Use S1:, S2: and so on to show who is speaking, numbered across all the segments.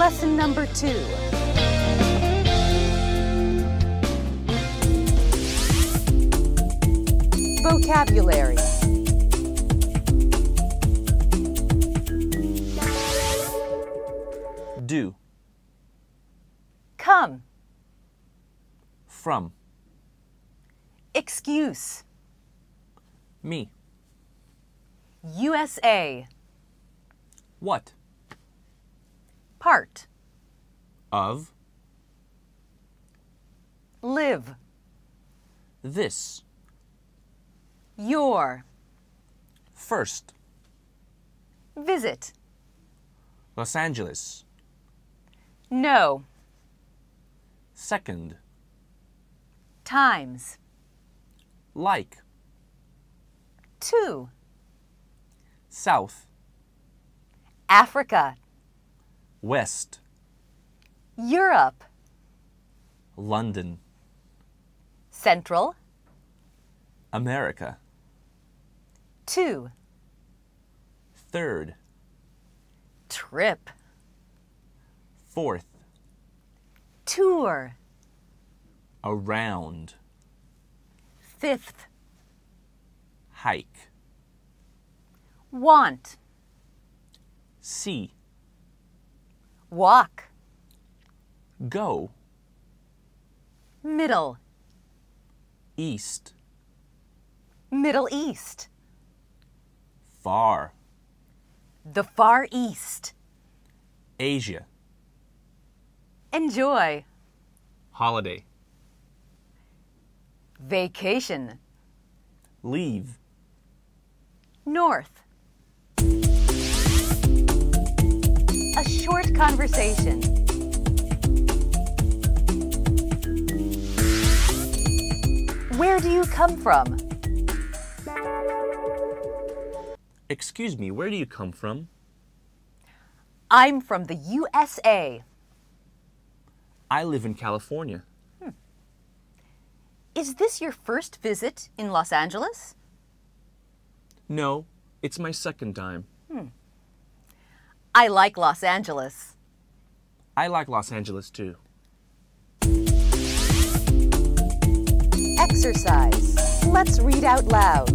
S1: Lesson number 2. Vocabulary.
S2: Do.
S1: Come.
S2: From.
S1: Excuse.
S2: Me.
S1: USA.
S2: What?
S1: Part.
S2: Of.
S1: Live.
S2: This.
S1: Your.
S2: First.
S1: Visit.
S2: Los Angeles.
S1: No.
S2: Second.
S1: Times.
S2: Like.
S1: To.
S2: South.
S1: Africa.
S2: West.
S1: Europe.
S2: London.
S1: Central.
S2: America.
S1: To.
S2: Third.
S1: Trip.
S2: Fourth.
S1: Tour.
S2: Around.
S1: Fifth.
S2: Hike.
S1: Want.
S2: See.
S1: Walk.
S2: Go.
S1: Middle.
S2: East.
S1: Middle East.
S2: Far.
S1: The Far East.
S2: Asia.
S1: Enjoy.
S2: Holiday.
S1: Vacation.
S2: Leave.
S1: North. A short conversation. Where do you come from?
S2: Excuse me, where do you come from?
S1: I'm from the USA.
S2: I live in California.
S1: Is this your first visit in Los Angeles?
S2: No, it's my second time.
S1: I like Los Angeles.
S2: I like Los Angeles too.
S1: Exercise. Let's read out loud.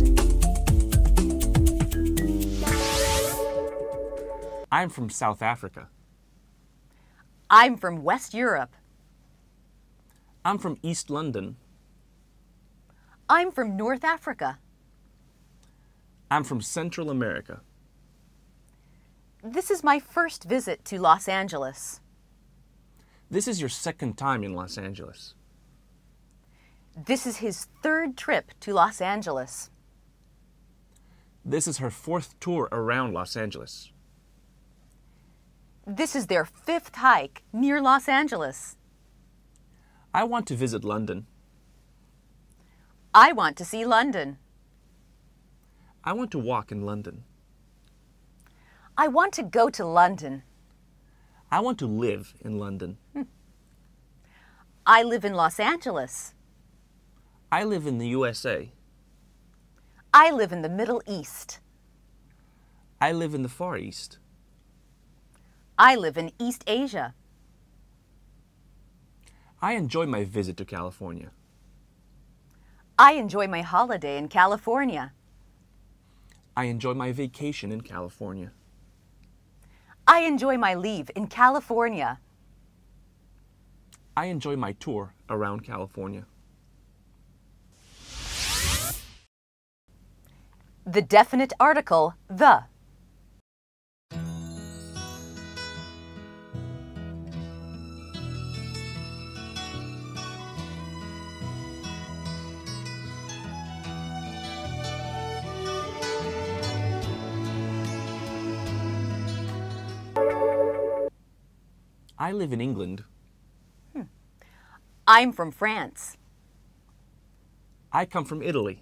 S2: I'm from South Africa.
S1: I'm from West Europe.
S2: I'm from East London.
S1: I'm from North Africa.
S2: I'm from Central America.
S1: This is my first visit to Los Angeles.
S2: This is your second time in Los Angeles.
S1: This is his third trip to Los Angeles.
S2: This is her fourth tour around Los Angeles.
S1: This is their fifth hike near Los Angeles.
S2: I want to visit London.
S1: I want to see London.
S2: I want to walk in London.
S1: I want to go to London.
S2: I want to live in London.
S1: I live in Los Angeles.
S2: I live in the USA.
S1: I live in the Middle East.
S2: I live in the Far East.
S1: I live in East Asia.
S2: I enjoy my visit to California.
S1: I enjoy my holiday in California.
S2: I enjoy my vacation in California.
S1: I enjoy my leave in California.
S2: I enjoy my tour around California.
S1: The definite article, the.
S2: I live in England.
S1: I'm from France.
S2: I come from Italy.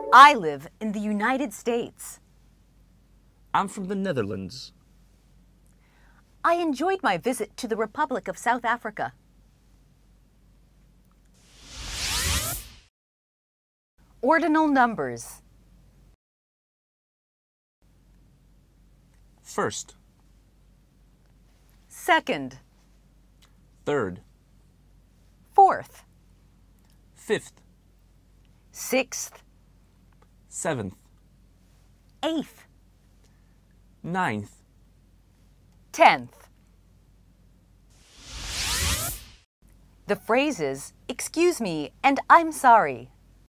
S1: I live in the United States.
S2: I'm from the Netherlands.
S1: I enjoyed my visit to the Republic of South Africa. Ordinal numbers.
S2: First,
S1: Second,
S2: third,
S1: fourth,
S2: fifth,
S1: sixth,
S2: seventh,
S1: eighth,
S2: ninth,
S1: 10th. The phrases, "Excuse me" and "I'm sorry."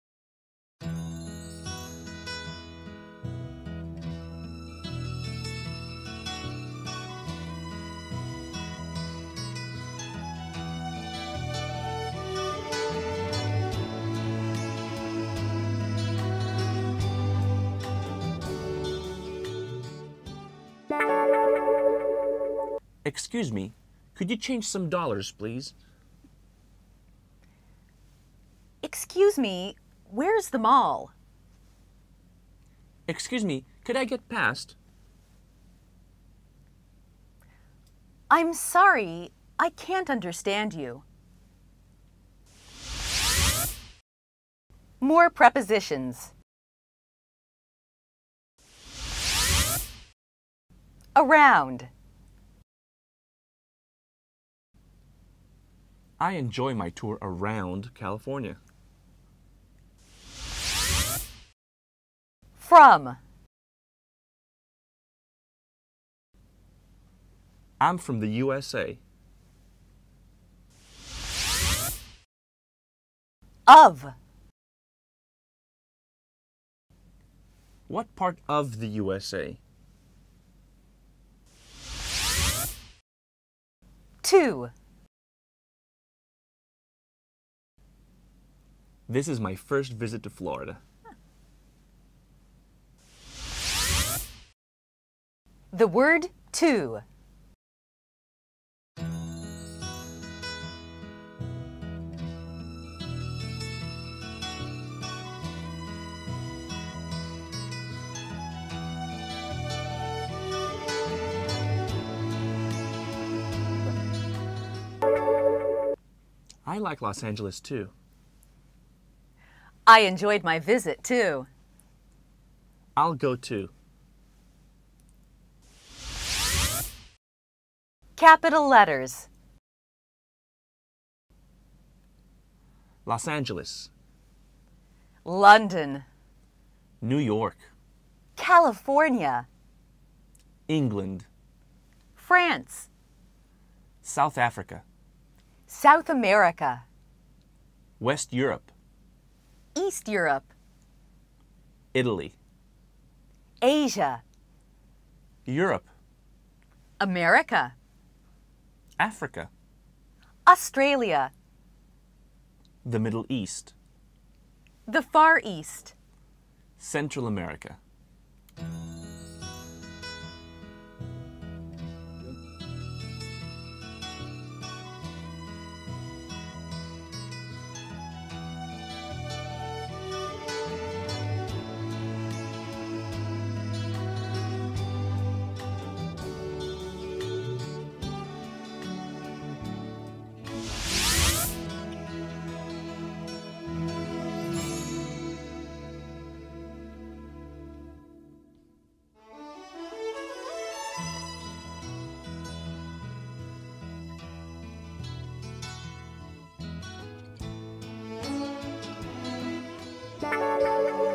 S2: Excuse me, could you change some dollars, please?
S1: Excuse me, where's the mall?
S2: Excuse me, could I get past?
S1: I'm sorry, I can't understand you. More prepositions. Around.
S2: I enjoy my tour around California.
S1: From.
S2: I'm from the USA.
S1: Of.
S2: What part of the USA?
S1: To.
S2: This is my first visit to Florida.
S1: The word to.
S2: I like Los Angeles too.
S1: I enjoyed my visit too.
S2: I'll go too.
S1: Capital letters.
S2: Los Angeles,
S1: London.
S2: New York,
S1: California.
S2: England,
S1: France.
S2: South Africa,
S1: South America.
S2: West Europe,
S1: East Europe.
S2: Italy,
S1: Asia.
S2: Europe,
S1: America.
S2: Africa,
S1: Australia.
S2: the Middle East,
S1: The Far East.
S2: Central America.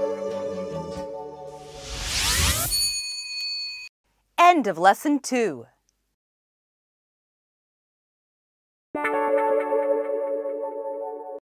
S1: End of Lesson 2.